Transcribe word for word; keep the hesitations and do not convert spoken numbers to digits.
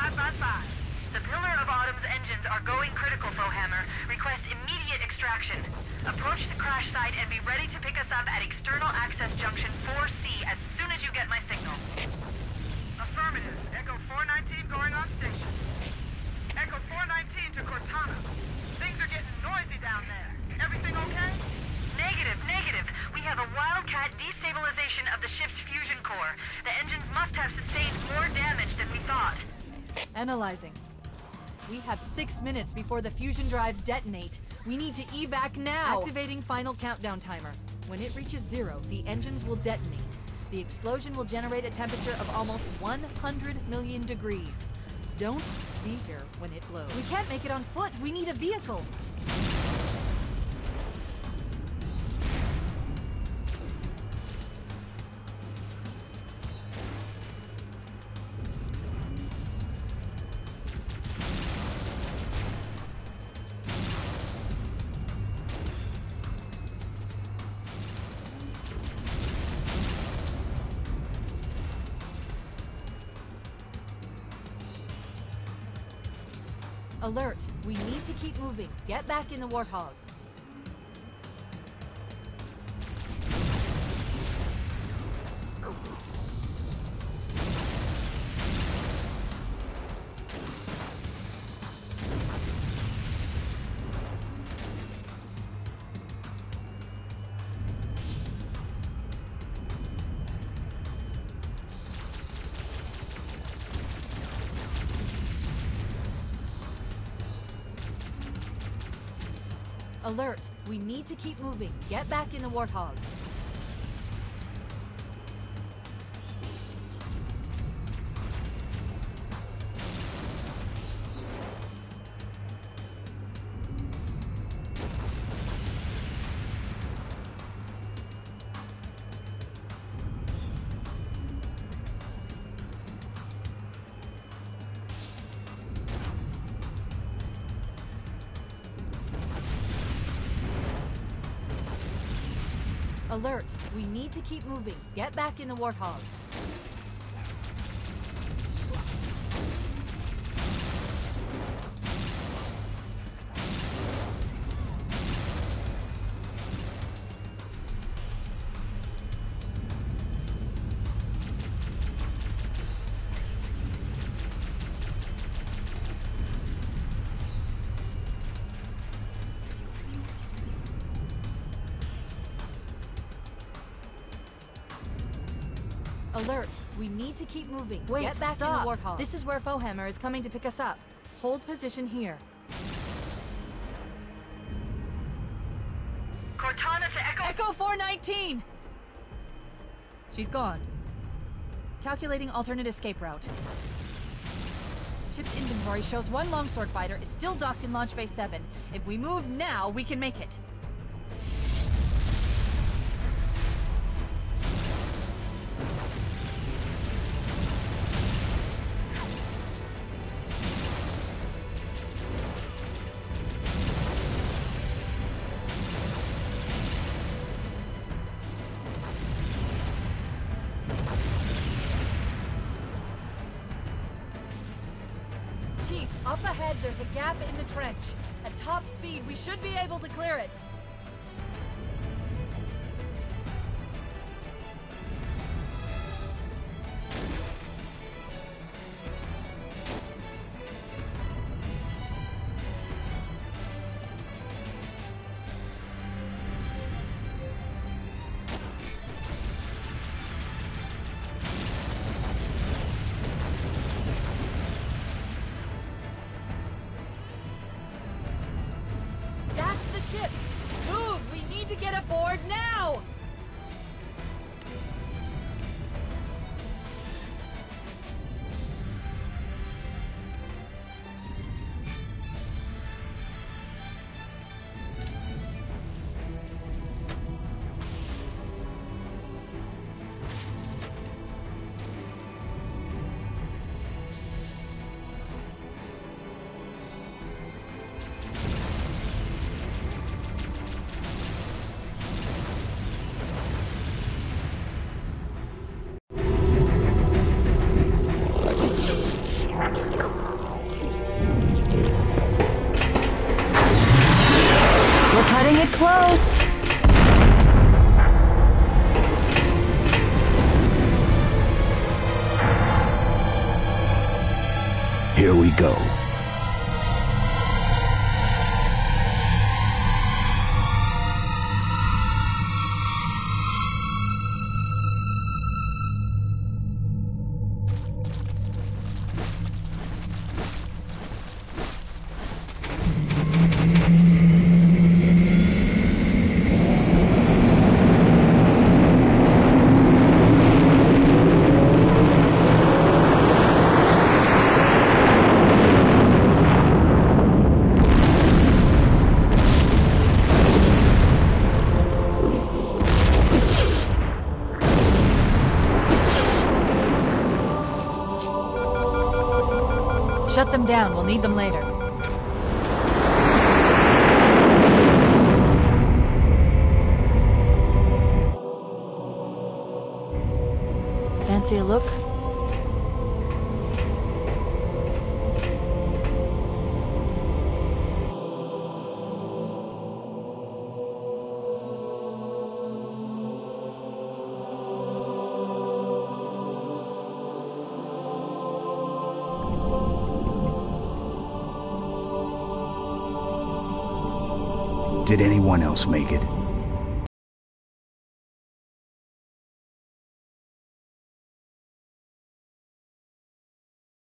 five by five. The Pillar of Autumn's engines are going critical, Foehammer. Request immediate extraction. Approach the crash site and be ready to pick us up at External Access Junction four C as soon as you get my signal. Affirmative. Echo four nineteen going on station. Echo four nineteen to Cortana. Things are getting noisy down there. Everything okay? Negative, negative. We have a Wildcat destabilization of the ship's fusion core. The engines must have sustained more damage than we thought. Analyzing. We have six minutes before the fusion drives detonate. We need to evac now! Activating final countdown timer. When it reaches zero, the engines will detonate. The explosion will generate a temperature of almost one hundred million degrees. Don't be here when it blows. We can't make it on foot. We need a vehicle. Alert! We need to keep moving. Get back in the Warthog. Alert! We need to keep moving. Get back in the Warthog. Alert! We need to keep moving. Get back in the Warthog. Alert! We need to keep moving. Wait, Get back stop. in the Warthog. This is where Foehammer is coming to pick us up. Hold position here. Cortana to Echo... Echo four nineteen! She's gone. Calculating alternate escape route. Ship's inventory shows one longsword fighter is still docked in Launch Bay seven. If we move now, we can make it. Up ahead, there's a gap in the trench. At top speed, we should be able to clear it. Here we go. Shut them down. We'll need them later. Fancy a look? Did anyone else make it?